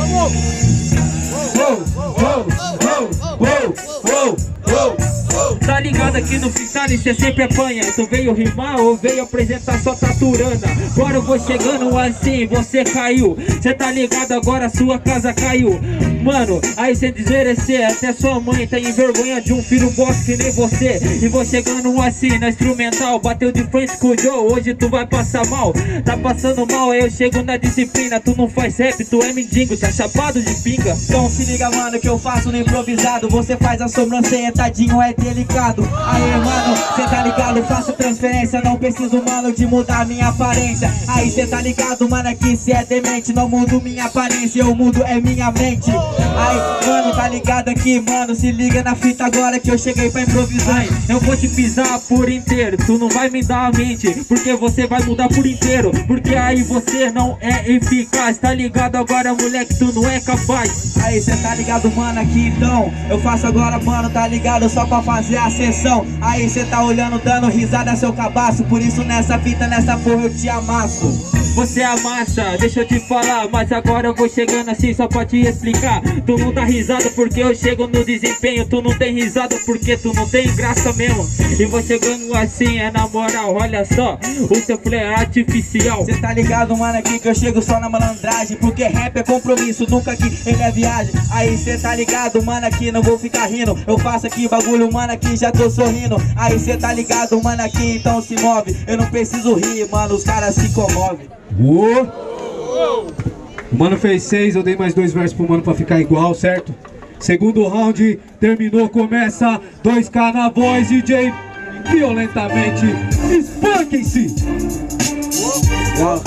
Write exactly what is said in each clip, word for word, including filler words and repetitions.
Vamos! Uou, uou, uou, uou, uou, uou. Tá ligado aqui no freestyle, cê sempre apanha. Tu veio rimar ou veio apresentar só taturana? Agora eu vou chegando assim, você caiu. Cê tá ligado, agora sua casa caiu. Mano, aí sem desmerecer, até sua mãe tá em vergonha de um filho bosta que nem você. E vou chegando assim na instrumental, bateu de frente com o Joe, hoje tu vai passar mal. Tá passando mal, aí eu chego na disciplina. Tu não faz rap, tu é mendigo, tá chapado de pinga. Então se liga, mano, que eu faço no improvisado. Você faz a sobrancelha, tadinho, é delicado. Aí, mano, cê tá ligado, faço transferência. Não preciso, mano, de mudar minha aparência. Aí cê tá ligado, mano, que cê é demente. Não mudo minha aparência, eu mudo é minha mente. Aí, mano, tá ligado aqui, mano, se liga na fita agora que eu cheguei pra improvisar. Ai, eu vou te pisar por inteiro, tu não vai me dar a mente, porque você vai mudar por inteiro. Porque aí você não é eficaz, tá ligado agora, moleque, tu não é capaz. Aí cê tá ligado, mano, aqui então eu faço agora, mano, tá ligado, só pra fazer a sessão. Aí cê tá olhando, dando risada, seu cabaço. Por isso nessa fita, nessa porra eu te amasso. Você amassa, deixa eu te falar, mas agora eu vou chegando assim só pra te explicar. Tu não dá risada porque eu chego no desempenho. Tu não tem risada porque tu não tem graça mesmo. E vou chegando assim, é na moral, olha só, o seu flow é artificial. Cê tá ligado, mano, aqui que eu chego só na malandragem. Porque rap é compromisso, nunca que ele é viagem. Aí cê tá ligado, mano, aqui não vou ficar rindo. Eu faço aqui bagulho, mano, aqui já tô sorrindo. Aí cê tá ligado, mano, aqui então se move. Eu não preciso rir, mano, os caras se comovem. Uou. O mano fez seis, eu dei mais dois versos pro mano pra ficar igual, certo? Segundo round, terminou, começa dois K na voz, D J violentamente, espanquem-se! Uou,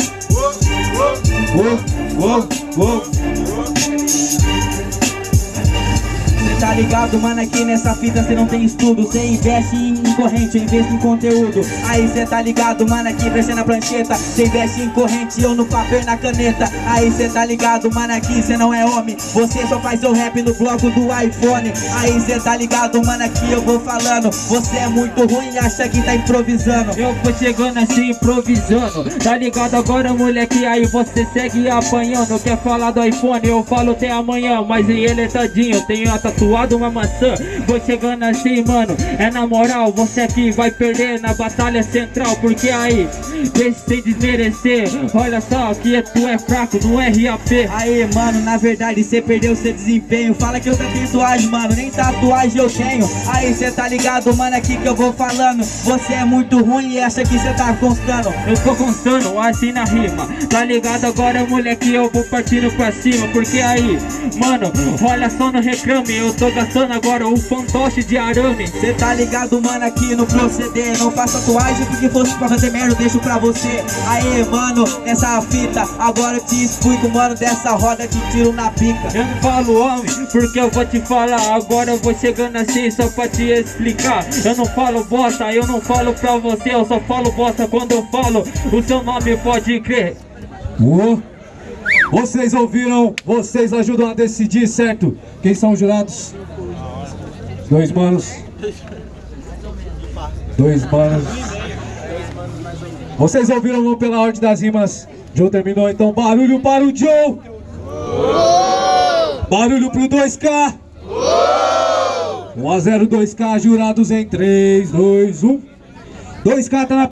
uou, uou. Tá ligado, mano, aqui nessa fita cê não tem estudo. Cê investe em corrente, eu investo em conteúdo. Aí cê tá ligado, mano, aqui investe na prancheta. Cê investe em corrente, eu no papel e na caneta. Aí cê tá ligado, mano, aqui cê não é homem. Você só faz o rap no bloco do iPhone. Aí cê tá ligado, mano, aqui eu vou falando. Você é muito ruim e acha que tá improvisando. Eu vou chegando assim, improvisando. Tá ligado agora, moleque, aí você segue apanhando. Quer falar do iPhone, eu falo até amanhã. Mas ele é tadinho, tenho a tatuagem uma maçã. Vou chegando assim, mano, é na moral, você aqui vai perder na batalha central. Porque aí, deixa sem desmerecer, olha só que tu é fraco, não é R A P. Aí, mano, na verdade cê perdeu seu desempenho. Fala que eu tenho tatuagem, mano, nem tatuagem eu tenho. Aí cê tá ligado, mano, aqui que eu vou falando. Você é muito ruim e acha que cê tá constando. Eu tô constando assim na rima. Tá ligado agora, moleque, eu vou partindo pra cima. Porque aí, mano, olha só, no reclame, eu tô gastando agora um fantoche de arame. Cê tá ligado, mano, aqui no proceder. Não faço tatuagem porque fosse pra fazer merda, eu deixo pra você. Aê, mano, nessa fita, agora eu te explico, mano, dessa roda de tiro na pica. Eu não falo homem, porque eu vou te falar. Agora eu vou chegando assim só pra te explicar. Eu não falo bosta, eu não falo pra você. Eu só falo bosta quando eu falo o seu nome, pode crer. Uou. Vocês ouviram? Vocês ajudam a decidir, certo? Quem são os jurados? Dois manos. Dois manos. Vocês ouviram? Vamos pela ordem das rimas. Joe terminou, então barulho para o Joe. Barulho pro dois K. um a zero dois K, jurados em três, dois, um. dois K tá na